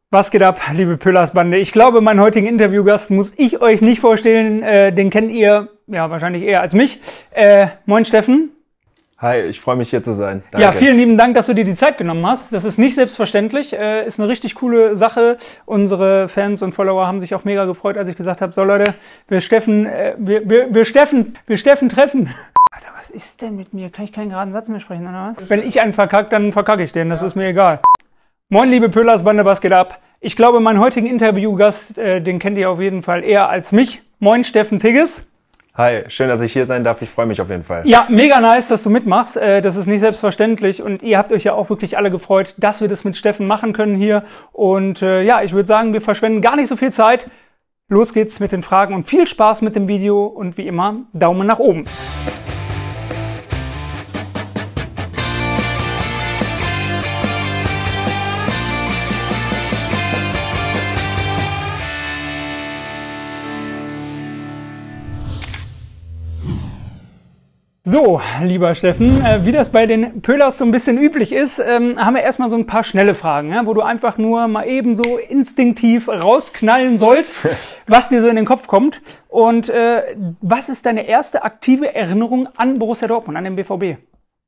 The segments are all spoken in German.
Was geht ab, liebe Pöllersbande? Ich glaube, meinen heutigen Interviewgast muss ich euch nicht vorstellen. Den kennt ihr ja wahrscheinlich eher als mich. Moin Steffen. Hi, ich freue mich hier zu sein. Danke. Ja, vielen lieben Dank, dass du dir die Zeit genommen hast. Das ist nicht selbstverständlich. Ist eine richtig coole Sache. Unsere Fans und Follower haben sich auch mega gefreut, als ich gesagt habe, so Leute, wir Steffen treffen. Alter, was ist denn mit mir? Kann ich keinen geraden Satz mehr sprechen, oder was? Wenn ich einen verkacke, dann verkacke ich den. Das ist mir egal. Moin, liebe Pöllersbande, was geht ab? Ich glaube, meinen heutigen Interviewgast, den kennt ihr auf jeden Fall eher als mich. Moin, Steffen Tigges. Hi, schön, dass ich hier sein darf. Ich freue mich auf jeden Fall. Ja, mega nice, dass du mitmachst. Das ist nicht selbstverständlich. Und ihr habt euch ja auch wirklich alle gefreut, dass wir das mit Steffen machen können hier. Und ja, ich würde sagen, wir verschwenden gar nicht so viel Zeit. Los geht's mit den Fragen und viel Spaß mit dem Video. Und wie immer, Daumen nach oben. So, lieber Steffen, wie das bei den Pöllers so ein bisschen üblich ist, haben wir erstmal so ein paar schnelle Fragen, ja, wo du einfach nur mal eben so instinktiv rausknallen sollst, was dir so in den Kopf kommt. Und was ist deine erste aktive Erinnerung an Borussia Dortmund, an den BVB?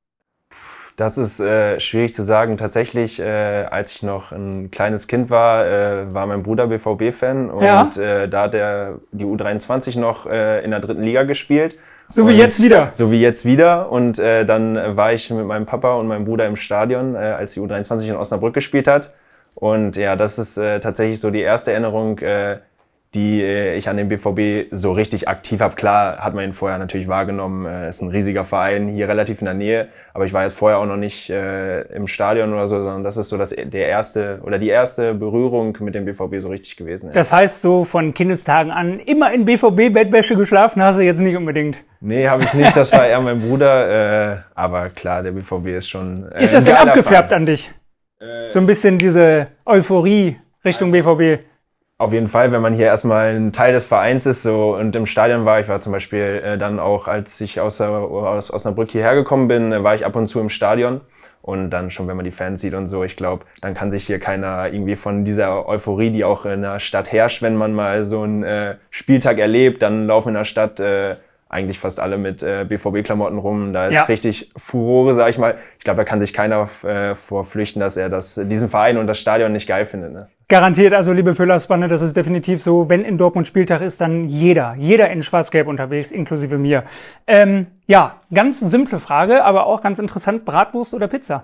Das ist schwierig zu sagen. Tatsächlich, als ich noch ein kleines Kind war, war mein Bruder BVB-Fan und ja. Da hat er die U23 noch in der 3. Liga gespielt. So wie jetzt wieder. So wie jetzt wieder. Und dann war ich mit meinem Papa und meinem Bruder im Stadion, als die U23 in Osnabrück gespielt hat. Und ja, das ist tatsächlich so die erste Erinnerung, die ich an den BVB so richtig aktiv habe. Klar hat man ihn vorher natürlich wahrgenommen. Ist ein riesiger Verein, hier relativ in der Nähe. Aber ich war jetzt vorher auch noch nicht im Stadion oder so, sondern das ist so die erste Berührung mit dem BVB so richtig gewesen. Ja. Das heißt, so von Kindestagen an immer in BVB-Bettwäsche geschlafen hast du jetzt nicht unbedingt? Nee, habe ich nicht. Das war eher mein Bruder. Aber klar, der BVB ist schon ist das denn abgefärbt an dich? So ein bisschen diese Euphorie Richtung BVB? Auf jeden Fall, wenn man hier erstmal ein Teil des Vereins ist so und im Stadion war. Ich war zum Beispiel dann auch, als ich aus Osnabrück hierher gekommen bin, war ich ab und zu im Stadion. Und dann schon, wenn man die Fans sieht und so, ich glaube, dann kann sich hier keiner irgendwie von dieser Euphorie, die auch in der Stadt herrscht, wenn man mal so einen Spieltag erlebt, dann laufen in der Stadt eigentlich fast alle mit BVB-Klamotten rum. Da ist richtig Furore, sag ich mal. Ich glaube, da kann sich keiner vorflüchten, dass er diesen Verein und das Stadion nicht geil findet. Ne? Garantiert, also liebe Pöllersbande, das ist definitiv so. Wenn in Dortmund Spieltag ist, dann jeder in Schwarz-Gelb unterwegs, inklusive mir. Ja, ganz simple Frage, aber auch ganz interessant. Bratwurst oder Pizza?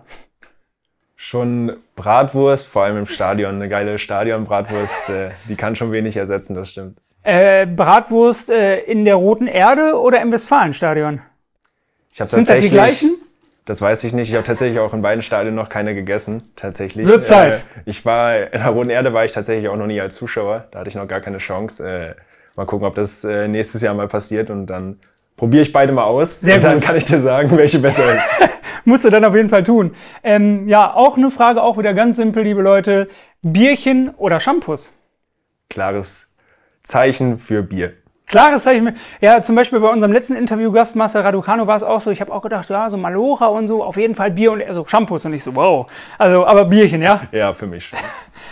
Schon Bratwurst, vor allem im Stadion. Eine geile Stadionbratwurst, die kann schon wenig ersetzen, das stimmt. Bratwurst in der Roten Erde oder im Westfalenstadion? Sind das die gleichen? Das weiß ich nicht. Ich habe tatsächlich auch in beiden Stadien noch keine gegessen, tatsächlich. Wird Zeit. In der Roten Erde war ich tatsächlich auch noch nie als Zuschauer. Da hatte ich noch gar keine Chance. Mal gucken, ob das nächstes Jahr mal passiert und dann probiere ich beide mal aus. Sehr gut. Dann kann ich dir sagen, welche besser ist. Musst du dann auf jeden Fall tun. Ja, auch eine Frage, auch wieder ganz simpel, liebe Leute. Bierchen oder Shampoos? Klares Zeichen für Bier. Klares Zeichen. Ja, zum Beispiel bei unserem letzten Interviewgast, Marcel Raducanu, war es auch so. Ich habe auch gedacht, ja, so Malora und so, auf jeden Fall Bier und er so Shampoos und ich so, wow. Also, aber Bierchen, ja? Ja, für mich schon.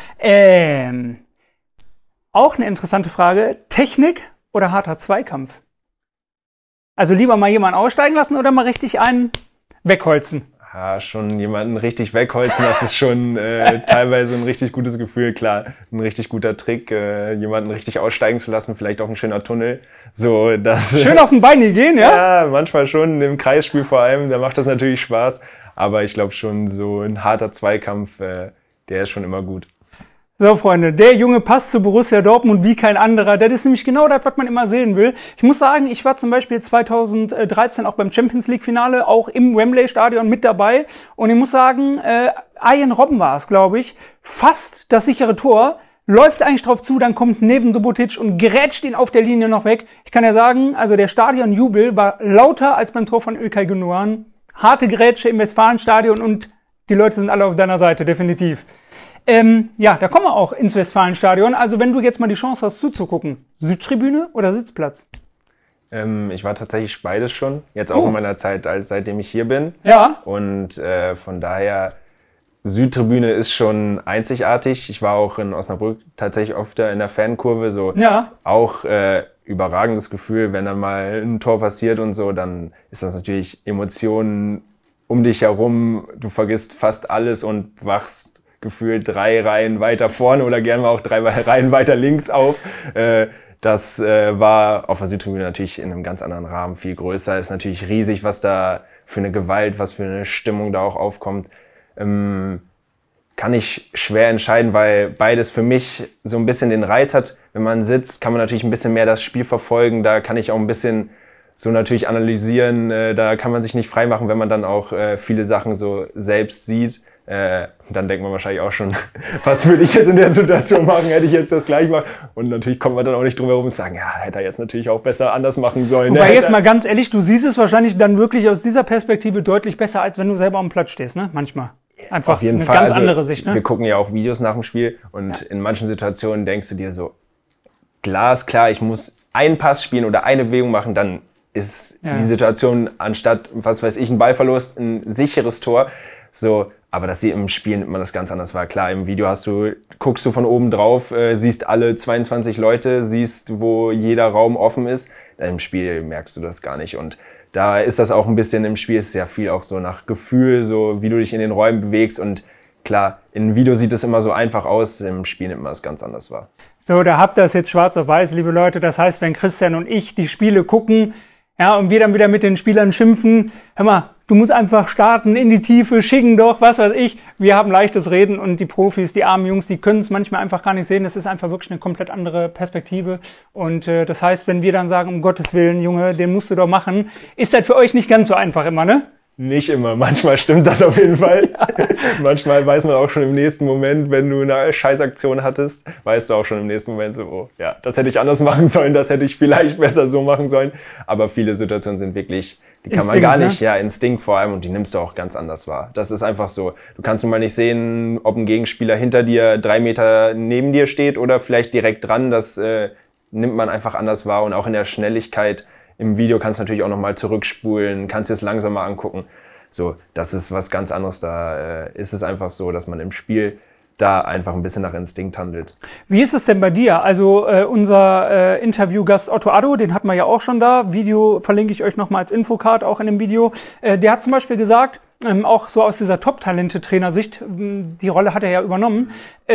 Auch eine interessante Frage. Technik oder harter Zweikampf? Also lieber mal jemanden aussteigen lassen oder mal richtig einen wegholzen? Ja, schon jemanden richtig wegholzen, das ist schon teilweise ein richtig gutes Gefühl. Klar, ein richtig guter Trick, jemanden richtig aussteigen zu lassen, vielleicht auch ein schöner Tunnel. So, schön auf den Beinen gehen, ja? Ja, manchmal schon, im Kreisspiel vor allem, da macht das natürlich Spaß. Aber ich glaube schon, so ein harter Zweikampf, der ist schon immer gut. So, Freunde, der Junge passt zu Borussia Dortmund wie kein anderer. Das ist nämlich genau das, was man immer sehen will. Ich muss sagen, ich war zum Beispiel 2013 auch beim Champions-League-Finale, auch im Wembley-Stadion mit dabei. Und ich muss sagen, Arjen Robben war es, glaube ich, fast das sichere Tor. Läuft eigentlich drauf zu, dann kommt Neven Subotic und grätscht ihn auf der Linie noch weg. Ich kann ja sagen, also der Stadionjubel war lauter als beim Tor von İlkay Gündoğan. Harte Grätsche im Westfalenstadion und die Leute sind alle auf deiner Seite, definitiv. Ja, da kommen wir auch ins Westfalenstadion. Also wenn du jetzt mal die Chance hast zuzugucken, Südtribüne oder Sitzplatz? Ich war tatsächlich beides schon, jetzt auch in meiner Zeit, seitdem ich hier bin. Ja. Und von daher Südtribüne ist schon einzigartig. Ich war auch in Osnabrück tatsächlich oft in der Fankurve, so auch überragendes Gefühl, wenn dann mal ein Tor passiert und so, dann ist das natürlich Emotionen um dich herum. Du vergisst fast alles und wachst gefühlt 3 Reihen weiter vorne oder gerne mal auch 3 Reihen weiter links auf. Das war auf der Südtribüne natürlich in einem ganz anderen Rahmen viel größer. Ist natürlich riesig, was da für eine Gewalt, was für eine Stimmung da auch aufkommt. Kann ich schwer entscheiden, weil beides für mich so ein bisschen den Reiz hat. Wenn man sitzt, kann man natürlich ein bisschen mehr das Spiel verfolgen. Da kann ich auch ein bisschen so natürlich analysieren. Da kann man sich nicht frei machen, wenn man dann auch viele Sachen so selbst sieht. Dann denkt man wahrscheinlich auch schon, was würde ich jetzt in der Situation machen, hätte ich jetzt das gleich gemacht. Und natürlich kommt man dann auch nicht drum herum und sagen, ja, hätte er jetzt natürlich auch besser anders machen sollen. Wobei jetzt mal ganz ehrlich, du siehst es wahrscheinlich dann wirklich aus dieser Perspektive deutlich besser, als wenn du selber am Platz stehst, ne? Manchmal. Einfach auf jeden eine Fall. ganz andere Sicht, ne? Wir gucken ja auch Videos nach dem Spiel und in manchen Situationen denkst du dir so, glasklar, ich muss einen Pass spielen oder eine Bewegung machen, dann ist die Situation anstatt, was weiß ich, ein Ballverlust, ein sicheres Tor. So, aber das im Spiel nimmt man das ganz anders wahr. Klar, im Video guckst du von oben drauf, siehst alle 22 Leute, siehst, wo jeder Raum offen ist. Im Spiel merkst du das gar nicht. Und da ist das auch ein bisschen im Spiel, ist sehr viel auch so nach Gefühl, so wie du dich in den Räumen bewegst. Und klar, im Video sieht es immer so einfach aus, im Spiel nimmt man das ganz anders wahr. So, da habt ihr es jetzt schwarz auf weiß, liebe Leute. Das heißt, wenn Christian und ich die Spiele gucken, ja, und wir dann wieder mit den Spielern schimpfen, hör mal, du musst einfach starten, in die Tiefe, schicken doch, was weiß ich. Wir haben leichtes Reden und die Profis, die armen Jungs, die können es manchmal einfach gar nicht sehen. Das ist einfach wirklich eine komplett andere Perspektive. Und das heißt, wenn wir dann sagen, um Gottes Willen, Junge, den musst du doch machen, ist das für euch nicht ganz so einfach immer, ne? Nicht immer. Manchmal stimmt das auf jeden Fall. Manchmal weiß man auch schon im nächsten Moment, wenn du eine Scheißaktion hattest, weißt du auch schon im nächsten Moment so, oh, ja, das hätte ich anders machen sollen, das hätte ich vielleicht besser so machen sollen. Aber viele Situationen sind wirklich, die kann man gar nicht, Instinkt vor allem, und die nimmst du auch ganz anders wahr. Das ist einfach so. Du kannst nun mal nicht sehen, ob ein Gegenspieler hinter dir 3 Meter neben dir steht oder vielleicht direkt dran. Das nimmt man einfach anders wahr, und auch in der Schnelligkeit. Im Video kannst du natürlich auch nochmal zurückspulen, kannst dir es langsamer angucken. So, das ist was ganz anderes. Da ist es einfach so, dass man im Spiel da einfach ein bisschen nach Instinkt handelt. Wie ist es denn bei dir? Also unser Interviewgast Otto Addo, den hatten wir ja auch schon da. Video verlinke ich euch nochmal als Infocard, auch in dem Video. Der hat zum Beispiel gesagt, auch so aus dieser Top-Talente-Trainersicht, die Rolle hat er ja übernommen,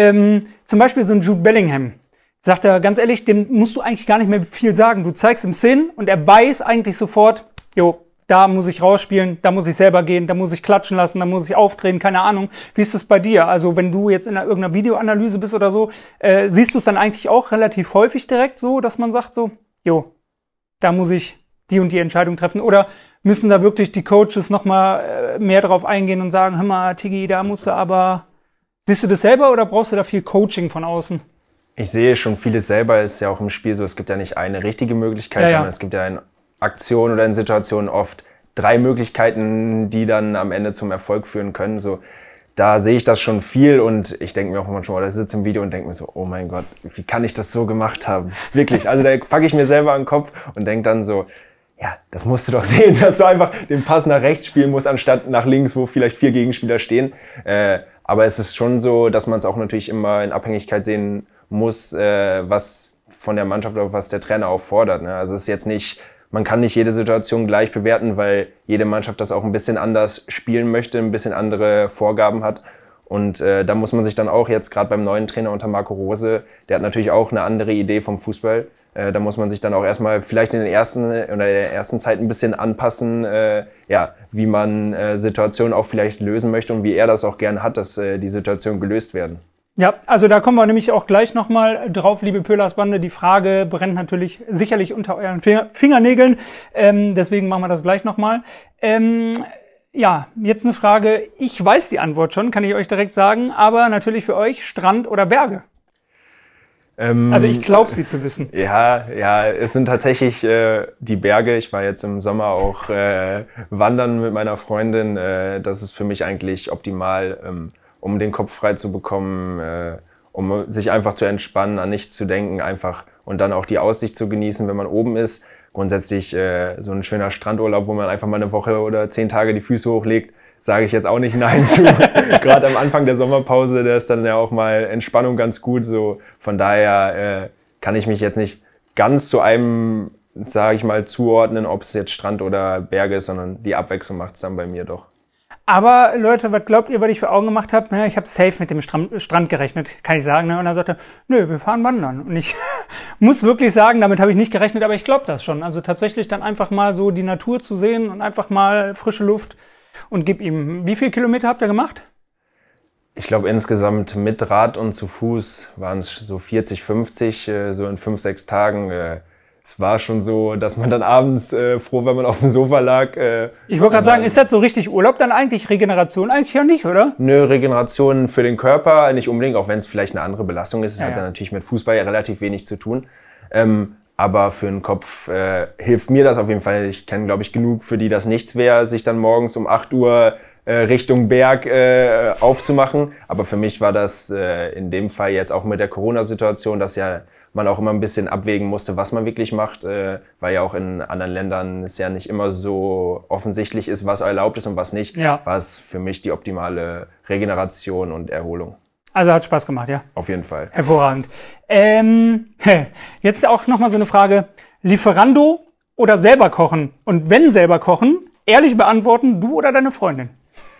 zum Beispiel so ein Jude Bellingham. Sagt er, ganz ehrlich, dem musst du eigentlich gar nicht mehr viel sagen. Du zeigst ihm Szenen und er weiß eigentlich sofort, jo, da muss ich rausspielen, da muss ich selber gehen, da muss ich klatschen lassen, da muss ich aufdrehen, keine Ahnung. Wie ist das bei dir? Also wenn du jetzt in irgendeiner Videoanalyse bist oder so, siehst du es dann eigentlich auch relativ häufig direkt so, dass man sagt so, jo, da muss ich die und die Entscheidung treffen? Oder müssen da wirklich die Coaches nochmal mehr drauf eingehen und sagen, hör mal, Tiggi, da musst du aber... Siehst du das selber oder brauchst du da viel Coaching von außen? Ich sehe schon vieles selber, ist ja auch im Spiel so, es gibt ja nicht eine richtige Möglichkeit, sondern es gibt ja in Aktionen oder in Situationen oft 3 Möglichkeiten, die dann am Ende zum Erfolg führen können. So, da sehe ich das schon viel, und ich denke mir auch manchmal, oder ich sitze im Video und denke mir so, oh mein Gott, wie kann ich das so gemacht haben? Wirklich, also da packe ich mir selber an den Kopf und denke dann so, ja, das musst du doch sehen, dass du einfach den Pass nach rechts spielen musst, anstatt nach links, wo vielleicht 4 Gegenspieler stehen. Aber es ist schon so, dass man es auch natürlich immer in Abhängigkeit sehen muss, was von der Mannschaft oder was der Trainer auch fordert. Ne? Also es ist jetzt nicht, man kann nicht jede Situation gleich bewerten, weil jede Mannschaft das auch ein bisschen anders spielen möchte, ein bisschen andere Vorgaben hat. Und da muss man sich dann auch jetzt gerade beim neuen Trainer unter Marco Rose, der hat natürlich auch eine andere Idee vom Fußball. Da muss man sich dann auch erstmal vielleicht in der ersten Zeit ein bisschen anpassen, wie man Situationen auch vielleicht lösen möchte und wie er das auch gerne hat, dass die Situationen gelöst werden. Ja, also da kommen wir nämlich auch gleich nochmal drauf, liebe Pöhlersbande. Die Frage brennt natürlich sicherlich unter euren Fingernägeln. Deswegen machen wir das gleich nochmal. Ja, jetzt eine Frage. Ich weiß die Antwort schon, kann ich euch direkt sagen. Aber natürlich für euch Strand oder Berge? Also ich glaube, sie zu wissen. Ja, es sind tatsächlich die Berge. Ich war jetzt im Sommer auch wandern mit meiner Freundin. Das ist für mich eigentlich optimal, um den Kopf frei zu bekommen, um sich einfach zu entspannen, an nichts zu denken, einfach, und dann auch die Aussicht zu genießen, wenn man oben ist. Grundsätzlich so ein schöner Strandurlaub, wo man einfach mal eine Woche oder 10 Tage die Füße hochlegt, sage ich jetzt auch nicht Nein zu. Gerade am Anfang der Sommerpause, da ist dann ja auch mal Entspannung ganz gut. So, von daher kann ich mich jetzt nicht ganz zu einem, sage ich mal, zuordnen, ob es jetzt Strand oder Berge ist, sondern die Abwechslung macht es dann bei mir doch. Aber Leute, was glaubt ihr, was ich für Augen gemacht habe? Naja, ich habe safe mit dem Strand gerechnet, kann ich sagen. Ne? Und er sagte, nö, wir fahren wandern. Und ich muss wirklich sagen, damit habe ich nicht gerechnet, aber ich glaube das schon. Also tatsächlich dann einfach mal so die Natur zu sehen und einfach mal frische Luft und gib ihm. Wie viele Kilometer habt ihr gemacht? Ich glaube insgesamt mit Rad und zu Fuß waren es so 40, 50, so in 5, 6 Tagen. Es war schon so, dass man dann abends froh, wenn man auf dem Sofa lag. Ich wollte gerade sagen, ist das so richtig Urlaub dann eigentlich? Regeneration eigentlich ja nicht, oder? Nö, Regeneration für den Körper nicht unbedingt, auch wenn es vielleicht eine andere Belastung ist. Es hat dann natürlich mit Fußball ja relativ wenig zu tun. Aber für den Kopf hilft mir das auf jeden Fall. Ich kenne, glaube ich, genug, für die das nichts wäre, sich dann morgens um 8 Uhr Richtung Berg aufzumachen. Aber für mich war das in dem Fall jetzt auch mit der Corona-Situation, dass ja man auch immer ein bisschen abwägen musste, was man wirklich macht, weil ja auch in anderen Ländern es ja nicht immer so offensichtlich ist, was erlaubt ist und was nicht, war es für mich die optimale Regeneration und Erholung. Also hat Spaß gemacht, ja? Auf jeden Fall. Hervorragend. Jetzt auch nochmal so eine Frage. Lieferando oder selber kochen? Und wenn selber kochen, ehrlich beantworten, du oder deine Freundin?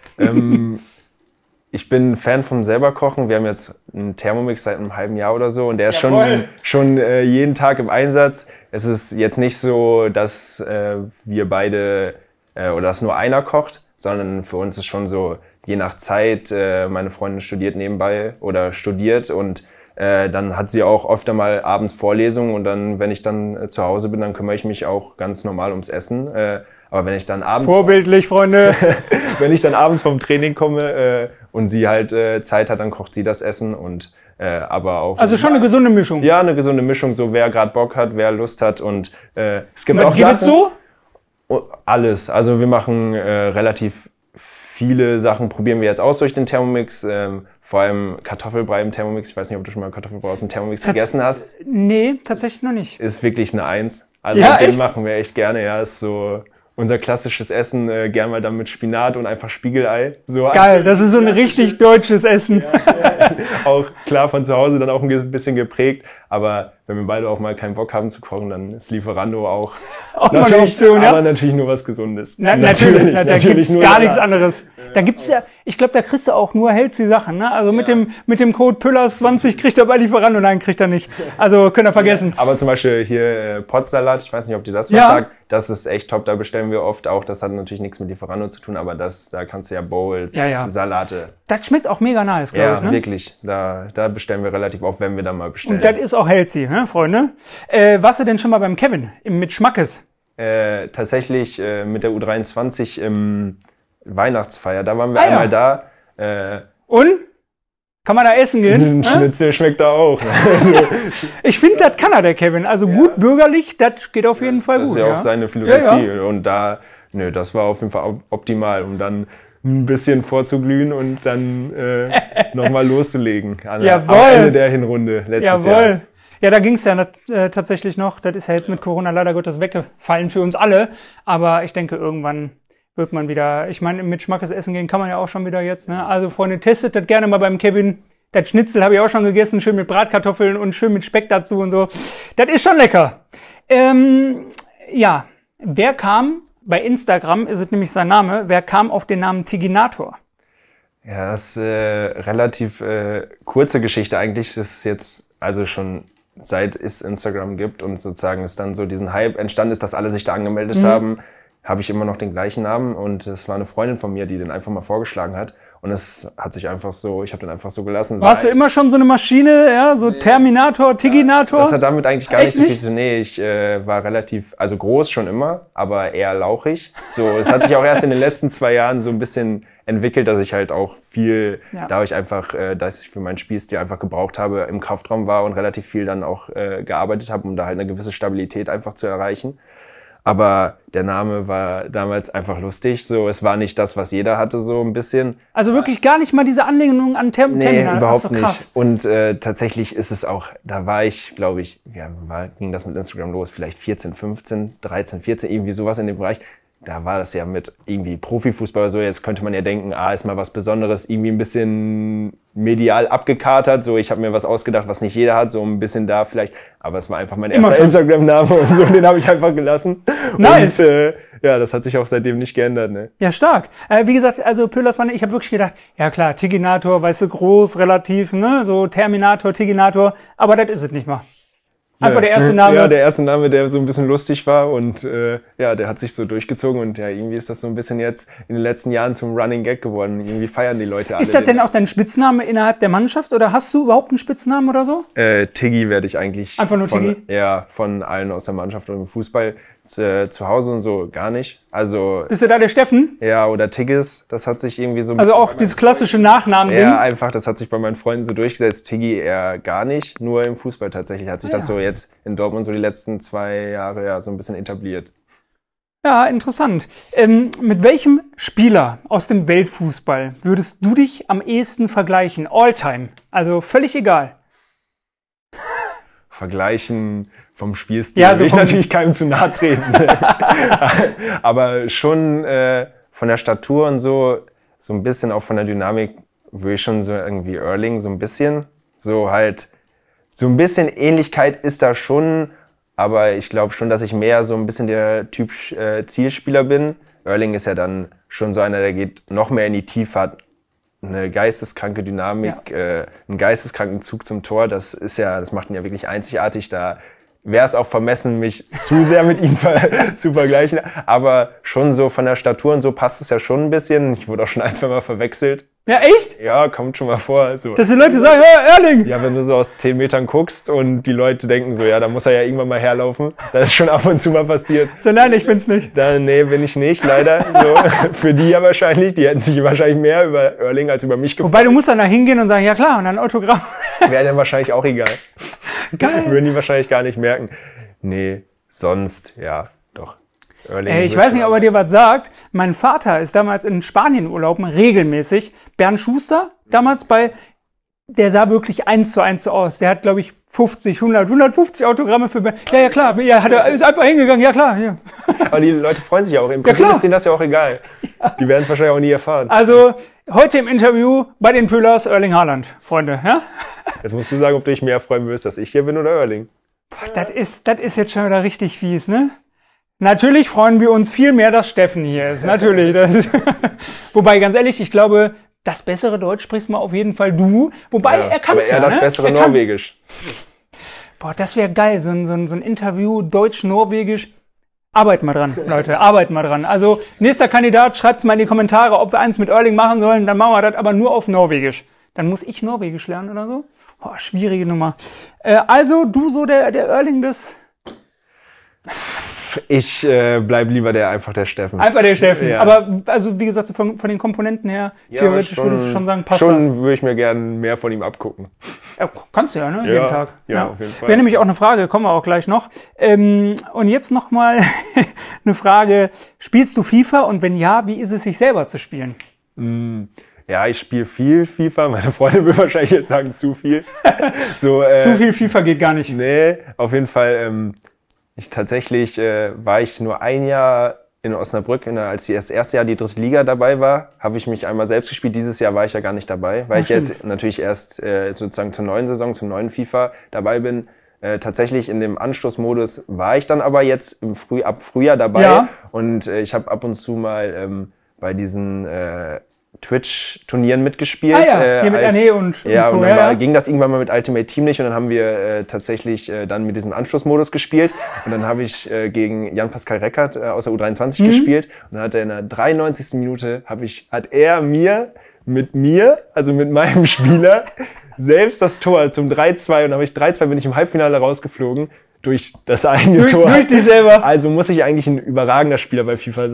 Ich bin Fan vom selber kochen. Wir haben jetzt einen Thermomix seit einem halben Jahr oder so und der ist schon jeden Tag im Einsatz. Es ist jetzt nicht so, dass wir beide oder dass nur einer kocht, sondern für uns ist schon so, je nach Zeit, meine Freundin studiert nebenbei oder studiert und dann hat sie auch öfter mal abends Vorlesungen und dann, wenn ich dann zu Hause bin, dann kümmere ich mich auch ganz normal ums Essen. Aber wenn ich dann abends... Vorbildlich, Freunde! Wenn ich dann abends vom Training komme und sie halt Zeit hat, dann kocht sie das Essen und aber auch... Also schon eine gesunde Mischung? Ja, eine gesunde Mischung, so wer gerade Bock hat, wer Lust hat und es gibt was auch Sachen... so? Alles. Also wir machen relativ viele Sachen, probieren wir jetzt aus durch den Thermomix. Vor allem Kartoffelbrei im Thermomix. Ich weiß nicht, ob du schon mal Kartoffelbrei aus dem Thermomix gegessen hast. Nee, tatsächlich noch nicht. Ist wirklich eine Eins. Also ja, den machen wir echt gerne. Ja, ist so unser klassisches Essen. Gern mal dann mit Spinat und einfach Spiegelei. So geil, das ist so ein richtig deutsches Essen. Ja. Auch klar von zu Hause dann auch ein bisschen geprägt. Aber wenn wir beide auch mal keinen Bock haben zu kochen, dann ist Lieferando auch natürlich, eine Option, ja? Aber natürlich nur was Gesundes. Natürlich, da gibt's nur gar nichts anderes. Da gibt's ja, ich glaube, da kriegst du auch nur healthy Sachen, ne? Also mit dem Code Püllers20 kriegt er bei Lieferando, nein, kriegt er nicht. Also könnt ihr vergessen. Aber zum Beispiel hier Pottsalat, ich weiß nicht, ob dir das was sagt. Das ist echt top, da bestellen wir oft auch. Das hat natürlich nichts mit Lieferando zu tun, aber da kannst du ja Bowls, Salate. Das schmeckt auch mega nice, glaube ich, ne? Ja, wirklich. Da bestellen wir relativ oft, wenn wir dann mal bestellen. Und das ist auch healthy, ne, Freunde? Warst du denn schon mal beim Kevin mit Schmackes? Tatsächlich mit der U23 im Weihnachtsfeier. Da waren wir einmal da. Und? Kann man da essen gehen? Ein Schnitzel schmeckt da auch. Ich finde, das kann er, der Kevin. Also gut bürgerlich, das geht auf jeden Fall gut. Das ist ja auch seine Philosophie. Ja. Und das war auf jeden Fall optimal, um dann ein bisschen vorzuglühen und dann nochmal loszulegen. Am Ende der Hinrunde letztes Jahr. Ja, da ging es ja tatsächlich noch. Das ist ja jetzt mit Corona leider Gottes weggefallen für uns alle. Aber ich denke, irgendwann wird man wieder, ich meine, mit Schmackes essen gehen kann man ja auch schon wieder jetzt. Ne? Also Freunde, testet das gerne mal beim Kevin. Das Schnitzel habe ich auch schon gegessen, schön mit Bratkartoffeln und schön mit Speck dazu und so. Das ist schon lecker. Ja, wer kam, bei Instagram ist es nämlich sein Name, wer kam auf den Namen Tiginator? Ja, das ist relativ kurze Geschichte eigentlich. Das ist jetzt also schon seit es Instagram gibt und sozusagen es dann so diesen Hype entstanden ist, dass alle sich da angemeldet haben, habe ich immer noch den gleichen Namen und es war eine Freundin von mir, die den einfach mal vorgeschlagen hat und es hat sich einfach so, ich habe den einfach so gelassen. Warst du immer schon so eine Maschine, ja, so Terminator, Tiginator? Das hat damit eigentlich gar nicht so viel zu tun. Nee, ich war relativ, also groß schon immer, aber eher lauchig. So, es hat sich auch erst in den letzten 2 Jahren so ein bisschen entwickelt, dass ich halt auch viel, da ich einfach, dass ich für meinen Spielstil einfach gebraucht habe, im Kraftraum war und relativ viel dann auch gearbeitet habe, um da halt eine gewisse Stabilität einfach zu erreichen. Aber der Name war damals einfach lustig. So, es war nicht das, was jeder hatte, so ein bisschen. Also wirklich gar nicht mal diese Anlehnung an Terminal? Nee, überhaupt nicht. Und tatsächlich ist es auch, da war ich, glaube ich, ging das mit Instagram los, vielleicht 14, 15, 13, 14, irgendwie sowas in dem Bereich. da war das ja mit irgendwie Profifußball oder so, jetzt könnte man ja denken, ist mal was Besonderes, irgendwie ein bisschen medial abgekatert, so ich habe mir was ausgedacht, was nicht jeder hat, so ein bisschen da vielleicht, aber es war einfach mein erster Instagram-Name und so, den habe ich einfach gelassen. Nice. Und ja, das hat sich auch seitdem nicht geändert, ne? Ja, stark. Wie gesagt, also Pöhlers Wanne, ich habe wirklich gedacht, ja klar, Tiginator, weißt du, groß, relativ, ne, so Terminator, Tiginator, aber das ist es nicht mal. Einfach der erste Name. Ja, der erste Name, der so ein bisschen lustig war und ja, der hat sich so durchgezogen und ja, irgendwie ist das so ein bisschen jetzt in den letzten Jahren zum Running Gag geworden. Irgendwie feiern die Leute alle. Ist das denn auch dein Spitzname innerhalb der Mannschaft oder hast du überhaupt einen Spitznamen oder so? Tiggy werde ich eigentlich einfach nur Tiggy? Ja, von allen aus der Mannschaft und im Fußball zu Hause und so gar nicht. Also bist du da der Steffen? Ja, oder Tiggis, das hat sich irgendwie so... Also auch dieses klassische Nachnamen-Ding? Ja, einfach, das hat sich bei meinen Freunden so durchgesetzt. Tiggy eher gar nicht, nur im Fußball tatsächlich hat sich das so jetzt in Dortmund so die letzten 2 Jahre ja so ein bisschen etabliert. Ja, interessant. Mit welchem Spieler aus dem Weltfußball würdest du dich am ehesten vergleichen? All-time, also völlig egal. Vergleichen vom Spielstil ja, so will ich natürlich keinem zu nahe treten. Aber schon von der Statur und so ein bisschen auch von der Dynamik würde ich schon so irgendwie Erling so ein bisschen. So halt, so ein bisschen Ähnlichkeit ist da schon, aber ich glaube schon, dass ich mehr so ein bisschen der Typ Zielspieler bin. Erling ist ja dann schon so einer, der geht noch mehr in die Tiefe, hat eine geisteskranke Dynamik, einen geisteskranken Zug zum Tor. Das macht ihn ja wirklich einzigartig. Da wäre es auch vermessen, mich zu sehr mit ihm zu vergleichen. Aber schon so von der Statur und so passt es ja schon ein bisschen. Ich wurde auch schon 1-2 Mal verwechselt. Ja, echt? Ja, kommt schon mal vor. Also, dass die Leute sagen, ja, Erling! Ja, wenn du so aus 10 Metern guckst und die Leute denken so, ja, da muss er ja irgendwann mal herlaufen. Das ist schon ab und zu mal passiert. So, nein, ich bin's nicht. Nee, bin ich nicht, leider. So, für die ja wahrscheinlich. Die hätten sich wahrscheinlich mehr über Erling als über mich gefreut. Wobei, du musst dann da hingehen und sagen, ja klar, und dann Autogramm. Wäre dann wahrscheinlich auch egal. Geil. Würden die wahrscheinlich gar nicht merken. Nee, sonst, ja, doch. Ich weiß nicht, ob er dir was sagt. Mein Vater ist damals in Spanien urlauben, regelmäßig. Bernd Schuster, damals der sah wirklich 1:1 so aus. Der hat, glaube ich, 50, 100, 150 Autogramme für Bernd. Ja, klar, ist einfach hingegangen, ja klar. Ja. Aber die Leute freuen sich ja auch. Im Prinzip ist denen das ja auch egal. Ja. Die werden es wahrscheinlich auch nie erfahren. Also, heute im Interview bei den Pöhlers Erling Haaland, Freunde. Ja? Jetzt musst du sagen, ob du dich mehr freuen wirst, dass ich hier bin oder Erling. Boah, das ist jetzt schon wieder richtig fies, ne? Natürlich freuen wir uns viel mehr, dass Steffen hier ist. Natürlich. Wobei, ganz ehrlich, ich glaube, das bessere Deutsch sprichst mal auf jeden Fall du. Wobei, er kann es ja, aber er das bessere Norwegisch. Boah, das wäre geil. So ein Interview Deutsch-Norwegisch. Arbeit mal dran, Leute. Arbeit mal dran. Also, nächster Kandidat, schreibt mal in die Kommentare, ob wir eins mit Erling machen sollen. Dann machen wir das aber nur auf Norwegisch. Dann muss ich Norwegisch lernen oder so. Boah, schwierige Nummer. Also, du so der Erling des... Ich bleib lieber einfach der Steffen. Einfach der Steffen. Ja. Aber also wie gesagt, von den Komponenten her, ja, theoretisch würdest du schon sagen, passt das. Schon würde ich mir gerne mehr von ihm abgucken. Ja, kannst du ja, ne? Ja, jeden Tag. Ja, auf jeden Fall. Wäre nämlich auch eine Frage, kommen wir auch gleich noch. Und jetzt nochmal eine Frage. Spielst du FIFA? Und wenn ja, wie ist es, sich selber zu spielen? Ja, ich spiele viel FIFA. Meine Freunde würden wahrscheinlich jetzt sagen, zu viel. Zu viel FIFA geht gar nicht. Nee, auf jeden Fall... Tatsächlich war ich nur ein Jahr in Osnabrück, als das erste Jahr die 3. Liga dabei war, habe ich mich einmal selbst gespielt. Dieses Jahr war ich ja gar nicht dabei, weil ich jetzt natürlich erst sozusagen zur neuen Saison, zum neuen FIFA dabei bin. Tatsächlich in dem Anstoßmodus war ich dann aber jetzt ab Frühjahr dabei. Ja. Und ich habe ab und zu mal bei diesen Twitch-Turnieren mitgespielt. Hier mit Erne und und dann ging das irgendwann mal mit Ultimate Team nicht und dann haben wir tatsächlich dann mit diesem Anschlussmodus gespielt und dann habe ich gegen Jan-Pascal Reckert aus der U23 gespielt und dann hat er in der 93. Minute hat er mit meinem Spieler selbst das Tor zum 3:2 und dann habe ich 3:2 bin ich im Halbfinale rausgeflogen durch das eigene Tor. Durch dich selber. Also muss ich eigentlich ein überragender Spieler bei FIFA sein.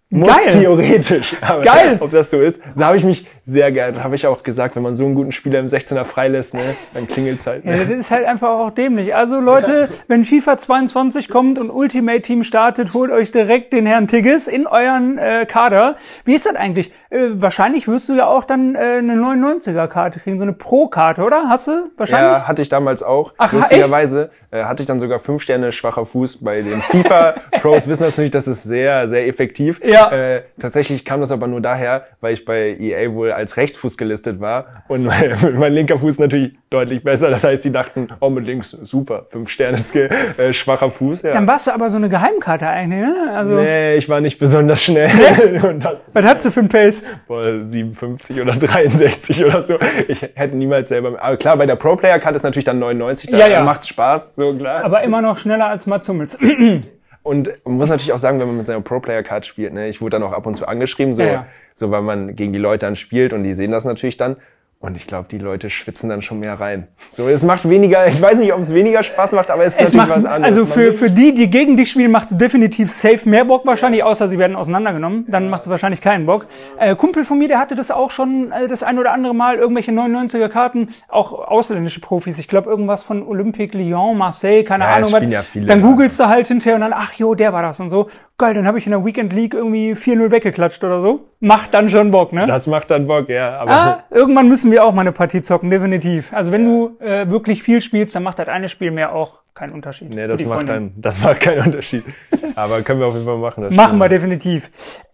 Muss theoretisch. Aber Geil. Ob das so ist, so habe ich mich sehr gerne, habe ich auch gesagt, wenn man so einen guten Spieler im 16er freilässt, ne, dann klingelt's halt. Ne? Ja, das ist halt einfach auch dämlich. Also Leute, wenn FIFA 22 kommt und Ultimate Team startet, holt euch direkt den Herrn Tigges in euren Kader. Wie ist das eigentlich? Wahrscheinlich wirst du ja auch dann eine 99er-Karte kriegen, so eine Pro-Karte, oder? Hast du? Wahrscheinlich? Ja, hatte ich damals auch. Ach, lustigerweise hatte ich dann sogar 5 Sterne schwacher Fuß bei den FIFA-Pros. Wissen das natürlich, das ist sehr, sehr effektiv. Ja. Tatsächlich kam das aber nur daher, weil ich bei EA wohl als Rechtsfuß gelistet war und mein linker Fuß natürlich deutlich besser. Das heißt, die dachten, oh, mit links, super, 5 Sterne schwacher Fuß. Ja. Dann warst du aber so eine Geheimkarte eigentlich, ne? Also, nee, ich war nicht besonders schnell. Und was hattest du für ein Pace? 57 oder 63 oder so. Ich hätte niemals selber... Aber klar, bei der Pro-Player-Karte ist natürlich dann 99, da macht's Spaß, so klar. Aber immer noch schneller als Mats Hummels. Und man muss natürlich auch sagen, wenn man mit seiner Pro-Player-Card spielt, ne, ich wurde dann auch ab und zu angeschrieben, so weil man gegen die Leute dann spielt und die sehen das natürlich dann. Und ich glaube, die Leute schwitzen dann schon mehr rein. So, es macht weniger, ich weiß nicht, ob es weniger Spaß macht, aber es ist natürlich was anderes. Also für die gegen dich spielen, macht es definitiv safe mehr Bock wahrscheinlich, außer sie werden auseinandergenommen. Dann macht es wahrscheinlich keinen Bock. Kumpel von mir, der hatte das auch schon das ein oder andere Mal, irgendwelche 99er-Karten, auch ausländische Profis. Ich glaube, irgendwas von Olympique Lyon, Marseille, keine Ahnung was. Ja viele, dann googelst du halt hinterher und dann, ach jo, der war das und so. Geil, dann habe ich in der Weekend League irgendwie 4-0 weggeklatscht oder so. Macht dann schon Bock, ne? Das macht dann Bock, ja. Aber irgendwann müssen wir auch mal eine Partie zocken, definitiv. Also wenn du wirklich viel spielst, dann macht das eine Spiel mehr auch keinen Unterschied. Nee, das macht keinen Unterschied. Aber können wir auf jeden Fall machen. Machen wir definitiv.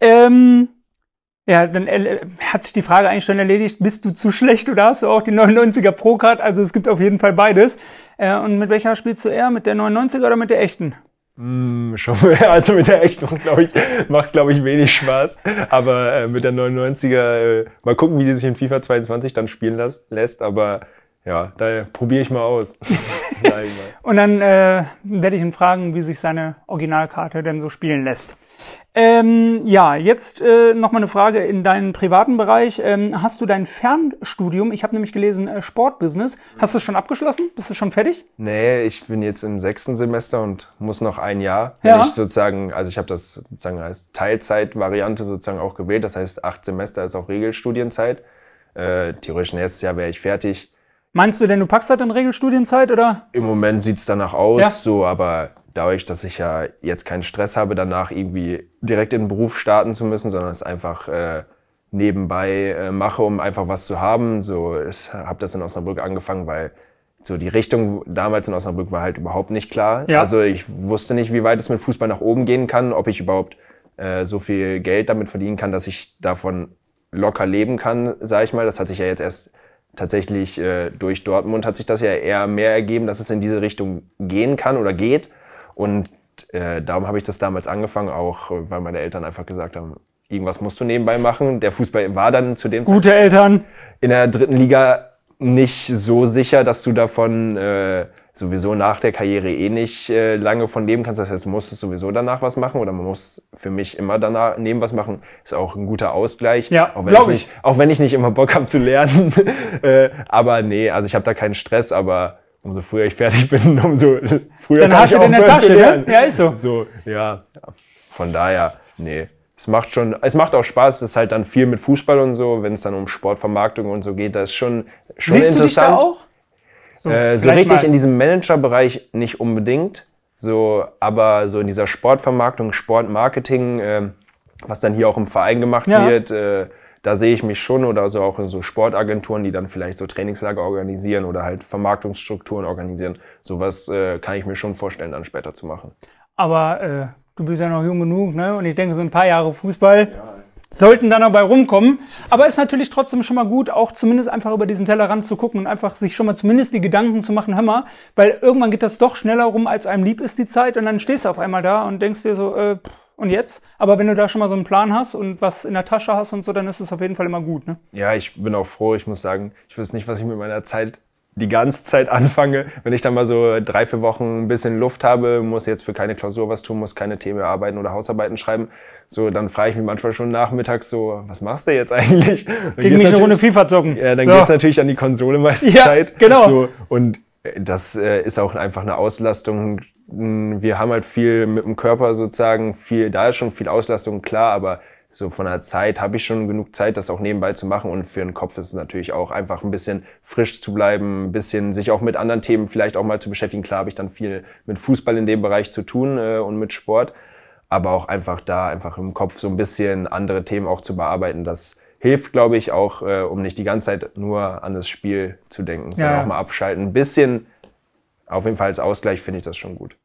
Ja, dann hat sich die Frage eigentlich schon erledigt, bist du zu schlecht oder hast du auch die 99er Pro-Card? Also es gibt auf jeden Fall beides. Und mit welcher spielst du eher? Mit der 99er oder mit der echten? Also mit der echten, macht, glaube ich, wenig Spaß. Aber mit der 99er, mal gucken, wie die sich in FIFA 22 dann spielen lässt. Aber ja, da probiere ich mal aus. Und dann werde ich ihn fragen, wie sich seine Originalkarte denn so spielen lässt. Ja, jetzt nochmal eine Frage in deinen privaten Bereich. Hast du dein Fernstudium, ich habe nämlich gelesen Sportbusiness, hast du es schon abgeschlossen? Bist du schon fertig? Nee, ich bin jetzt im 6. Semester und muss noch ein Jahr. Wenn ich sozusagen, also ich habe das sozusagen als Teilzeitvariante sozusagen auch gewählt. Das heißt, 8 Semester ist auch Regelstudienzeit. Theoretisch nächstes Jahr wäre ich fertig. Meinst du denn, du packst halt in Regelstudienzeit, oder? Im Moment sieht's danach aus, so, aber dadurch, dass ich ja jetzt keinen Stress habe, danach irgendwie direkt in den Beruf starten zu müssen, sondern es einfach nebenbei mache, um einfach was zu haben. So, ich habe das in Osnabrück angefangen, weil so die Richtung damals in Osnabrück war halt überhaupt nicht klar. Ja. Also ich wusste nicht, wie weit es mit Fußball nach oben gehen kann, ob ich überhaupt so viel Geld damit verdienen kann, dass ich davon locker leben kann, sage ich mal. Das hat sich ja jetzt erst tatsächlich durch Dortmund hat sich das ja eher mehr ergeben, dass es in diese Richtung gehen kann oder geht. Und darum habe ich das damals angefangen, auch weil meine Eltern einfach gesagt haben, irgendwas musst du nebenbei machen. Der Fußball war dann zu dem Zeitpunkt Eltern in der 3. Liga nicht so sicher, dass du davon sowieso nach der Karriere nicht lange von leben kannst. Das heißt, du musstest sowieso danach was machen oder man muss für mich immer danach neben was machen. Ist auch ein guter Ausgleich. Ja, auch wenn ich nicht immer Bock habe zu lernen. Aber nee, also ich habe da keinen Stress, aber umso früher ich fertig bin, umso früher dann kann ich aufhören zu lernen. Ja, ist so. So, ja, von daher, nee. Es macht auch Spaß, es ist halt dann viel mit Fußball und so, wenn es dann um Sportvermarktung und so geht, das ist schon Siehst interessant. Du dich da auch? So richtig in diesem Managerbereich nicht unbedingt, so, aber so in dieser Sportvermarktung, Sportmarketing, was dann hier auch im Verein gemacht wird, da sehe ich mich schon, oder so auch in so Sportagenturen, die dann vielleicht so Trainingslager organisieren oder halt Vermarktungsstrukturen organisieren. Sowas kann ich mir schon vorstellen, dann später zu machen. Aber du bist ja noch jung genug, ne? Und ich denke, so ein paar Jahre Fußball sollten dann dabei rumkommen. Aber ist natürlich trotzdem schon mal gut, auch zumindest einfach über diesen Tellerrand zu gucken und einfach sich schon mal zumindest die Gedanken zu machen, hör mal, weil irgendwann geht das doch schneller rum, als einem lieb ist die Zeit, und dann stehst du auf einmal da und denkst dir so, und jetzt? Aber wenn du da schon mal so einen Plan hast und was in der Tasche hast und so, dann ist es auf jeden Fall immer gut, ne? Ja, ich bin auch froh, ich muss sagen, ich weiß nicht, was ich mit meiner Zeit die ganze Zeit anfange. Wenn ich dann mal so 3-4 Wochen ein bisschen Luft habe, muss jetzt für keine Klausur was tun, muss keine Themen erarbeiten oder Hausarbeiten schreiben, so, dann frage ich mich manchmal schon nachmittags so, was machst du jetzt eigentlich? Gegen mich eine Runde FIFA zocken. Ja, dann geht's natürlich an die Konsole meiste Zeit. Genau. So, und das ist auch einfach eine Auslastung, wir haben halt viel mit dem Körper sozusagen, da ist schon viel Auslastung, klar, aber so von der Zeit habe ich schon genug Zeit, das auch nebenbei zu machen, und für den Kopf ist es natürlich auch einfach ein bisschen frisch zu bleiben, ein bisschen sich auch mit anderen Themen vielleicht auch mal zu beschäftigen. Klar habe ich dann viel mit Fußball in dem Bereich zu tun und mit Sport, aber auch einfach im Kopf so ein bisschen andere Themen auch zu bearbeiten. Das hilft, glaube ich, auch, um nicht die ganze Zeit nur an das Spiel zu denken, sondern auch mal abschalten. Ein bisschen, auf jeden Fall als Ausgleich finde ich das schon gut.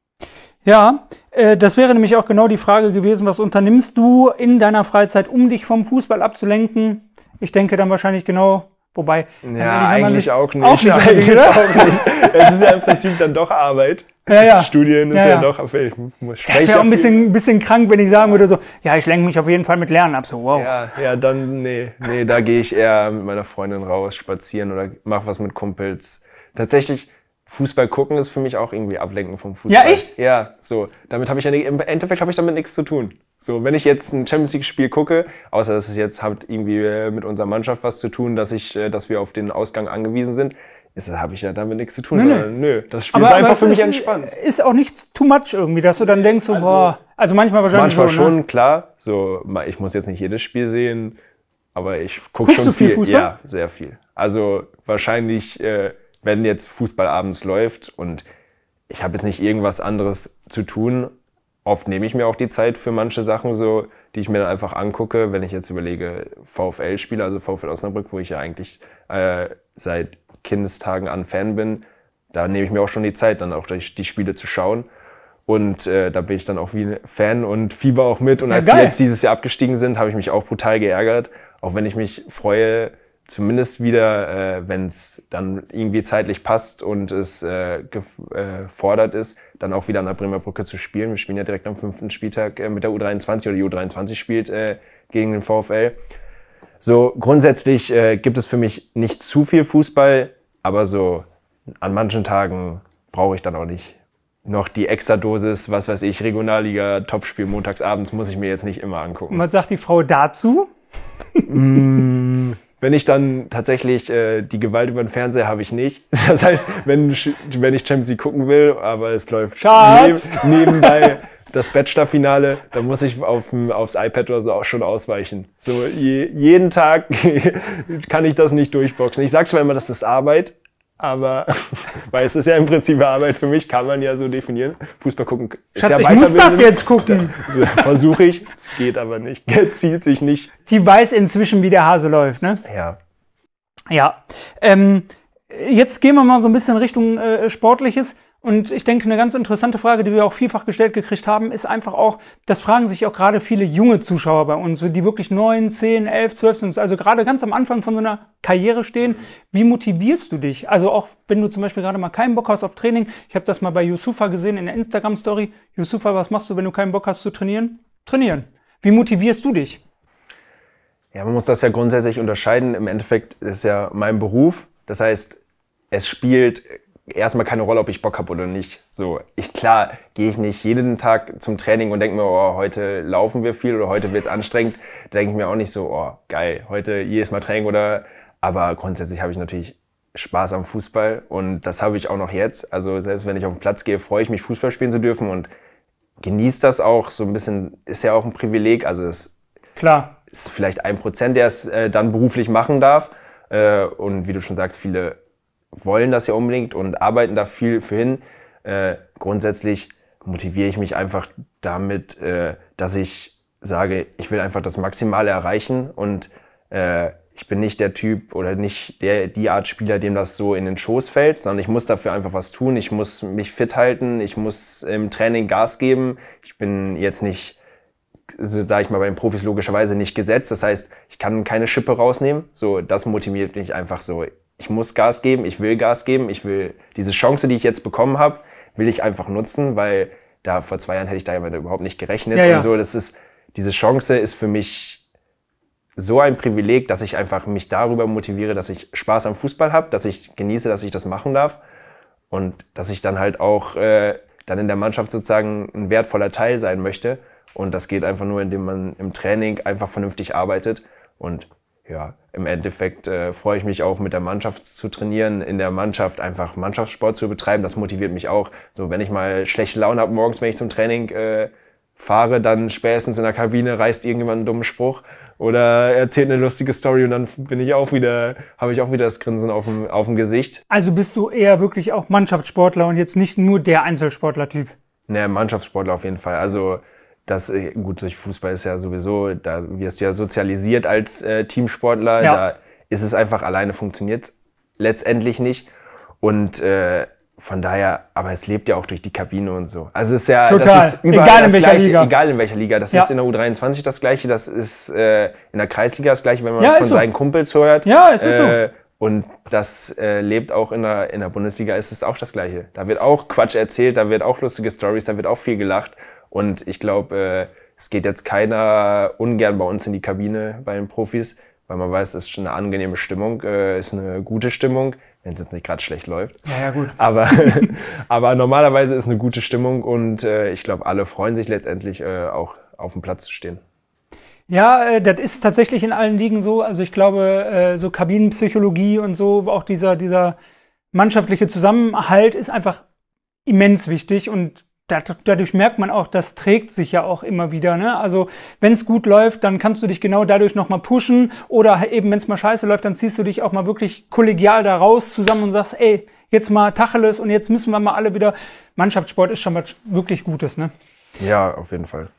Ja, das wäre nämlich auch genau die Frage gewesen, was unternimmst du in deiner Freizeit, um dich vom Fußball abzulenken? Ich denke dann wahrscheinlich genau, wobei... Ja, eigentlich auch nicht. Eigentlich auch nicht. Es ist ja im Prinzip dann doch Arbeit. Ja. Studien ist ja doch... Ich muss das wäre auch ein bisschen krank, wenn ich sagen würde so, ja, ich lenke mich auf jeden Fall mit Lernen ab. So, wow. Ja, dann, nee, da gehe ich eher mit meiner Freundin raus, spazieren oder mache was mit Kumpels. Tatsächlich... Fußball gucken ist für mich auch irgendwie Ablenken vom Fußball. Ja, echt? Ja, so. Damit habe ich im Endeffekt habe ich damit nichts zu tun. So, wenn ich jetzt ein Champions League Spiel gucke, außer dass es jetzt hat irgendwie mit unserer Mannschaft was zu tun, dass wir auf den Ausgang angewiesen sind, habe ich ja damit nichts zu tun. Nö, das Spiel ist einfach für mich entspannt. Ist auch nicht too much irgendwie, dass du dann denkst, so, also manchmal wahrscheinlich manchmal so, schon, ne? Klar. So, ich muss jetzt nicht jedes Spiel sehen, aber ich gucke schon viel. Fußball? Ja, sehr viel. Also wahrscheinlich, wenn jetzt Fußball abends läuft und ich habe jetzt nicht irgendwas anderes zu tun, oft nehme ich mir auch die Zeit für manche Sachen, so, die ich mir dann einfach angucke. Wenn ich jetzt überlege, VfL-Spiele, also VfL Osnabrück, wo ich ja eigentlich seit Kindestagen an Fan bin, da nehme ich mir auch schon die Zeit, dann auch die Spiele zu schauen. Und da bin ich dann auch wie ein Fan und fieber auch mit. Und als sie jetzt dieses Jahr abgestiegen sind, habe ich mich auch brutal geärgert. Auch wenn ich mich freue, zumindest wieder, wenn es dann irgendwie zeitlich passt und es gefordert ist, dann auch wieder an der Bremer Brücke zu spielen. Wir spielen ja direkt am 5. Spieltag mit der U23 oder die U23 spielt gegen den VfL. So grundsätzlich gibt es für mich nicht zu viel Fußball, aber so an manchen Tagen brauche ich dann auch nicht noch die Extra-Dosis, was weiß ich, Regionalliga, Topspiel montags abends, muss ich mir jetzt nicht immer angucken. Und was sagt die Frau dazu? Wenn ich dann tatsächlich die Gewalt über den Fernseher habe ich nicht. Das heißt, wenn ich Champions League gucken will, aber es läuft nebenbei das Bachelor-Finale, dann muss ich aufs iPad oder so auch schon ausweichen. So jeden Tag kann ich das nicht durchboxen. Ich sage zwar immer, das ist Arbeit, aber weil es ist ja im Prinzip Arbeit für mich, kann man ja so definieren. Fußball gucken ist Schatz, ja ich muss das jetzt gucken. Also, versuche ich, es geht aber nicht, zieht sich nicht. Die weiß inzwischen, wie der Hase läuft, ne? Ja. Ja. Jetzt gehen wir mal so ein bisschen Richtung Sportliches. Und ich denke, eine ganz interessante Frage, die wir auch vielfach gestellt gekriegt haben, ist einfach auch, das fragen sich auch gerade viele junge Zuschauer bei uns, die wirklich 9, 10, 11, 12 sind, also gerade ganz am Anfang von so einer Karriere stehen. Wie motivierst du dich? Also auch, wenn du zum Beispiel gerade mal keinen Bock hast auf Training. Ich habe das mal bei Yusufa gesehen in der Instagram-Story. Yusufa, was machst du, wenn du keinen Bock hast zu trainieren? Trainieren. Wie motivierst du dich? Ja, man muss das ja grundsätzlich unterscheiden. Im Endeffekt ist ja mein Beruf. Das heißt, es spielt erstmal keine Rolle, ob ich Bock habe oder nicht. So, klar gehe ich nicht jeden Tag zum Training und denke mir, oh, heute laufen wir viel oder heute wird's anstrengend. Da denke ich mir auch nicht so, oh, geil, heute jedes Mal Training aber grundsätzlich habe ich natürlich Spaß am Fußball und das habe ich auch noch jetzt. Also selbst wenn ich auf den Platz gehe, freue ich mich, Fußball spielen zu dürfen und genieße das auch so ein bisschen, ist ja auch ein Privileg. Also es ist vielleicht 1%, der es dann beruflich machen darf. Und wie du schon sagst, viele wollen das ja unbedingt und arbeiten da viel für hin. Grundsätzlich motiviere ich mich einfach damit, dass ich sage, ich will einfach das Maximale erreichen und ich bin nicht der Typ oder nicht die Art Spieler, dem das so in den Schoß fällt, sondern ich muss dafür einfach was tun. Ich muss mich fit halten, ich muss im Training Gas geben. Ich bin jetzt nicht, so sage ich mal, bei den Profis logischerweise nicht gesetzt. Das heißt, ich kann keine Schippe rausnehmen. So, das motiviert mich einfach so. Ich muss Gas geben, ich will Gas geben, ich will diese Chance, die ich jetzt bekommen habe, will ich einfach nutzen, weil da vor 2 Jahren hätte ich da überhaupt nicht gerechnet. Ja. Und so, diese Chance ist für mich so ein Privileg, dass ich einfach mich darüber motiviere, dass ich Spaß am Fußball habe, dass ich genieße, dass ich das machen darf und dass ich dann halt auch dann in der Mannschaft sozusagen ein wertvoller Teil sein möchte. Und das geht einfach nur, indem man im Training einfach vernünftig arbeitet und ja, im Endeffekt freue ich mich auch mit der Mannschaft zu trainieren, in der Mannschaft einfach Mannschaftssport zu betreiben. Das motiviert mich auch. So, wenn ich mal schlechte Laune habe morgens, wenn ich zum Training fahre, dann spätestens in der Kabine reißt irgendjemand einen dummen Spruch oder erzählt eine lustige Story und dann habe ich auch wieder das Grinsen auf dem Gesicht. Also bist du eher wirklich auch Mannschaftssportler und jetzt nicht nur der Einzelsportler-Typ? Ne, Mannschaftssportler auf jeden Fall. Also gut, durch Fußball ist ja sowieso, da wirst du ja sozialisiert als Teamsportler. Ja. Da ist es einfach, alleine funktioniert letztendlich nicht. Und von daher, aber es lebt ja auch durch die Kabine und so. Also es ist ja, total. Das ist überall egal das in Gleiche, Liga. Egal in welcher Liga. Das ist in der U23 das Gleiche, das ist in der Kreisliga das Gleiche, wenn man von seinen Kumpels hört. Ja, es ist so. Und das lebt auch in der Bundesliga, ist es auch das Gleiche. Da wird auch Quatsch erzählt, da wird auch lustige Stories, da wird auch viel gelacht. Und ich glaube, es geht jetzt keiner ungern bei uns in die Kabine bei den Profis, weil man weiß, es ist schon eine angenehme Stimmung, ist eine gute Stimmung, wenn es jetzt nicht gerade schlecht läuft. Ja, gut. Aber normalerweise ist eine gute Stimmung und ich glaube, alle freuen sich letztendlich auch auf dem Platz zu stehen. Ja, das ist tatsächlich in allen Ligen so. Also ich glaube, so Kabinenpsychologie und so, auch dieser mannschaftliche Zusammenhalt ist einfach immens wichtig und dadurch merkt man auch, das trägt sich ja auch immer wieder. Ne? Also wenn es gut läuft, dann kannst du dich genau dadurch nochmal pushen oder eben wenn es mal scheiße läuft, dann ziehst du dich auch mal wirklich kollegial da raus zusammen und sagst, ey, jetzt mal Tacheles und jetzt müssen wir mal alle wieder. Mannschaftssport ist schon was wirklich Gutes, ne? Ja, auf jeden Fall.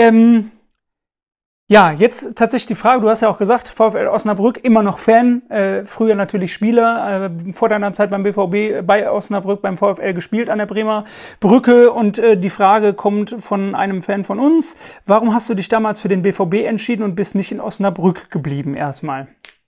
Ja, jetzt tatsächlich die Frage, du hast ja auch gesagt, VfL Osnabrück, immer noch Fan, früher natürlich Spieler, vor deiner Zeit beim BVB bei Osnabrück, beim VfL gespielt an der Bremer Brücke und die Frage kommt von einem Fan von uns, warum hast du dich damals für den BVB entschieden und bist nicht in Osnabrück geblieben erstmal?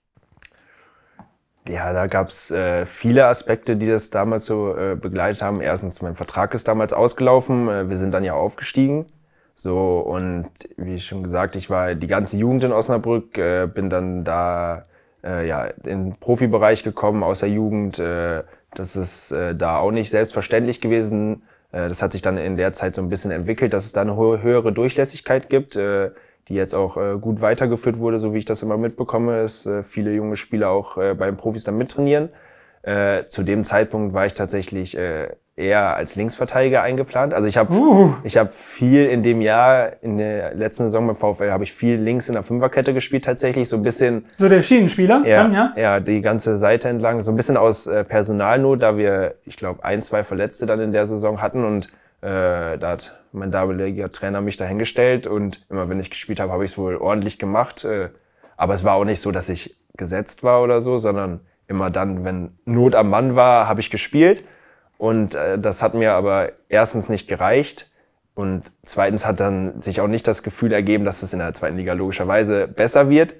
Ja, da gab's viele Aspekte, die das damals so begleitet haben. Erstens, mein Vertrag ist damals ausgelaufen, wir sind dann ja aufgestiegen. So, und wie schon gesagt, ich war die ganze Jugend in Osnabrück, bin dann da in den Profibereich gekommen aus der Jugend. Das ist da auch nicht selbstverständlich gewesen. Das hat sich dann in der Zeit so ein bisschen entwickelt, dass es da eine höhere Durchlässigkeit gibt, die jetzt auch gut weitergeführt wurde, so wie ich das immer mitbekomme, dass viele junge Spieler auch bei den Profis dann mittrainieren. Zu dem Zeitpunkt war ich tatsächlich eher als Linksverteidiger eingeplant. Also ich habe viel in dem Jahr, in der letzten Saison beim VfL, habe ich viel links in der Fünferkette gespielt tatsächlich. So ein bisschen... So der Schienenspieler dann, ja? Ja, die ganze Seite entlang. So ein bisschen aus Personalnot, da wir, ich glaube, 1-2 Verletzte dann in der Saison hatten. Und da hat mein damaliger Trainer mich dahingestellt. Und immer wenn ich gespielt habe, habe ich es wohl ordentlich gemacht. Aber es war auch nicht so, dass ich gesetzt war oder so, sondern immer dann, wenn Not am Mann war, habe ich gespielt. Und das hat mir aber erstens nicht gereicht und zweitens hat dann sich auch nicht das Gefühl ergeben, dass es in der zweiten Liga logischerweise besser wird.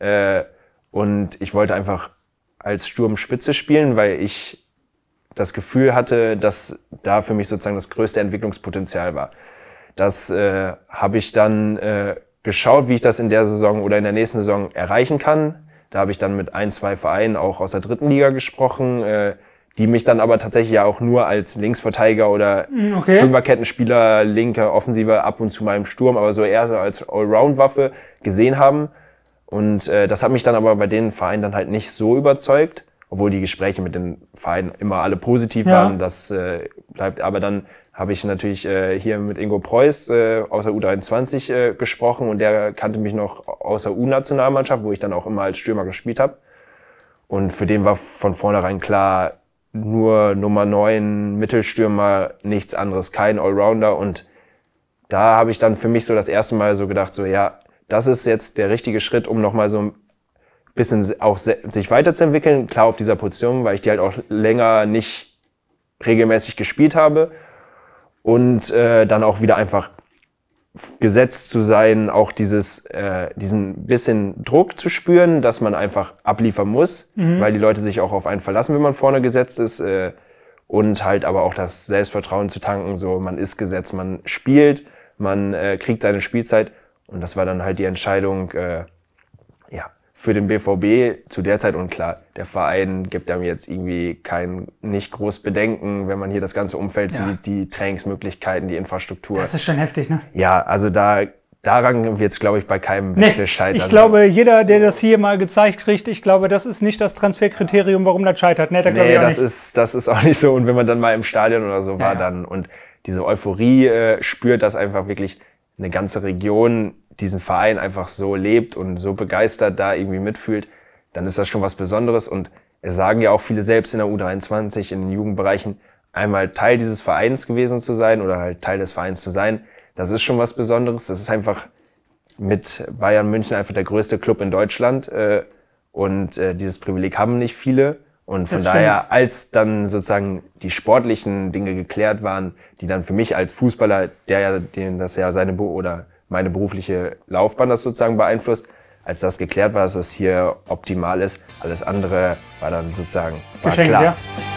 Und ich wollte einfach als Sturmspitze spielen, weil ich das Gefühl hatte, dass da für mich sozusagen das größte Entwicklungspotenzial war. Das habe ich dann geschaut, wie ich das in der Saison oder in der nächsten Saison erreichen kann. Da habe ich dann mit 1-2 Vereinen auch aus der dritten Liga gesprochen, die mich dann aber tatsächlich ja auch nur als Linksverteidiger oder Fünferkettenspieler, linker, offensiver, ab und zu mal im Sturm, aber so eher so als Allround-Waffe gesehen haben. Und das hat mich dann aber bei den Vereinen dann halt nicht so überzeugt, obwohl die Gespräche mit den Vereinen immer alle positiv waren. Das bleibt. Aber dann habe ich natürlich hier mit Ingo Preuß aus der U23 gesprochen und der kannte mich noch aus der U-Nationalmannschaft, wo ich dann auch immer als Stürmer gespielt habe. Und für den war von vornherein klar, nur Nummer 9, Mittelstürmer, nichts anderes, kein Allrounder. Und da habe ich dann für mich so das erste Mal so gedacht, so ja, das ist jetzt der richtige Schritt, um nochmal so ein bisschen auch sich weiterzuentwickeln. Klar auf dieser Position, weil ich die halt auch länger nicht regelmäßig gespielt habe. Und dann auch wieder einfach gesetzt zu sein, auch diesen bisschen Druck zu spüren, dass man einfach abliefern muss, weil die Leute sich auch auf einen verlassen, wenn man vorne gesetzt ist, und halt aber auch das Selbstvertrauen zu tanken, so man ist gesetzt, man spielt, man kriegt seine Spielzeit und das war dann halt die Entscheidung, für den BVB zu der Zeit. Und klar, der Verein gibt einem jetzt irgendwie nicht groß Bedenken, wenn man hier das ganze Umfeld sieht, die Trainingsmöglichkeiten, die Infrastruktur. Das ist schon heftig, ne? Ja, also da daran wird es, glaube ich, bei keinem Wechsel scheitern. Ich glaube, jeder, der das hier mal gezeigt kriegt, ich glaube, das ist nicht das Transferkriterium, warum das scheitert. Nee, das ist auch nicht so. Und wenn man dann mal im Stadion oder so war, dann und diese Euphorie spürt, dass einfach wirklich eine ganze Region diesen Verein einfach so lebt und so begeistert da irgendwie mitfühlt, dann ist das schon was Besonderes. Und es sagen ja auch viele selbst in der U23, in den Jugendbereichen, einmal Teil dieses Vereins gewesen zu sein oder halt Teil des Vereins zu sein, das ist schon was Besonderes. Das ist einfach mit Bayern München einfach der größte Club in Deutschland und dieses Privileg haben nicht viele. Und von daher, als dann sozusagen die sportlichen Dinge geklärt waren, die dann für mich als Fußballer, den das ja meine berufliche Laufbahn das sozusagen beeinflusst, als das geklärt war, dass das hier optimal ist, alles andere war dann sozusagen klar. Ja.